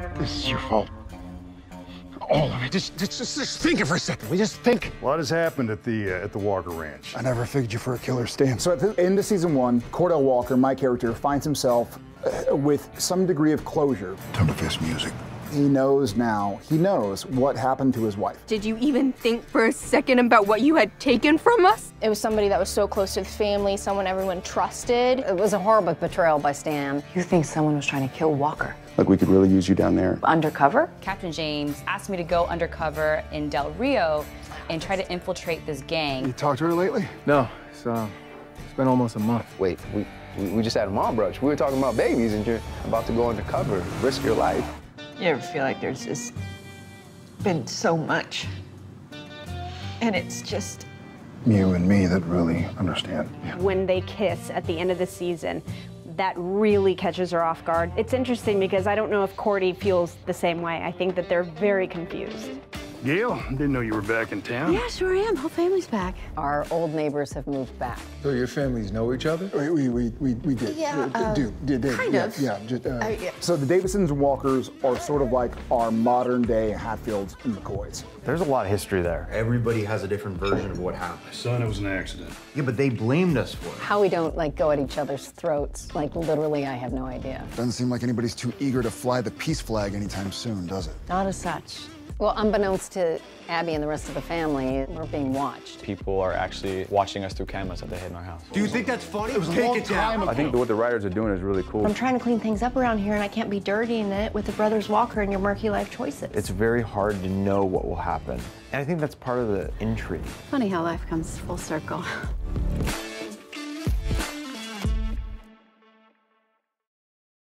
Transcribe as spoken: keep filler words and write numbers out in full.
This is your fault. All of it. Just, just, just, just think it for a second. We just think. A lot has happened at the uh, at the Walker Ranch. I never figured you for a killer, Stan. So at the end of season one, Cordell Walker, my character, finds himself uh, with some degree of closure. Time to face music. He knows now, he knows what happened to his wife. Did you even think for a second about what you had taken from us? It was somebody that was so close to the family, someone everyone trusted. It was a horrible betrayal by Stan. You think someone was trying to kill Walker? Like we could really use you down there. Undercover? Captain James asked me to go undercover in Del Rio and try to infiltrate this gang. You talked to her lately? No, it's, uh, it's been almost a month. Wait, we, we, we just had a mom brunch. We were talking about babies and you're about to go undercover, risk your life. You ever feel like there's just been so much, and it's just You and me that really understand. Yeah. When they kiss at the end of the season, that really catches her off guard. It's interesting because I don't know if Cordy feels the same way. I think that they're very confused. Gail, didn't know you were back in town. Yeah, sure am. Whole family's back. Our old neighbors have moved back. So your families know each other? We, we, we, we, we did. Yeah, Uh, uh, do, did, did. kind yeah, of. Yeah, just, uh, Uh, yeah. So the Davidsons and Walkers are sort of like our modern day Hatfields and McCoys. There's a lot of history there. Everybody has a different version of what happened. Son, it was an accident. Yeah, but they blamed us for it. How we don't, like, go at each other's throats, like, literally, I have no idea. Doesn't seem like anybody's too eager to fly the peace flag anytime soon, does it? Not as such. Well, unbeknownst to Abby and the rest of the family, we're being watched. People are actually watching us through cameras that they hid in our house. Do you think that's funny? It was a Take long it down. time ago. I think what the writers are doing is really cool. I'm trying to clean things up around here, and I can't be dirtying it with the brothers Walker and your murky life choices. It's very hard to know what will happen. And I think that's part of the intrigue. Funny how life comes full circle.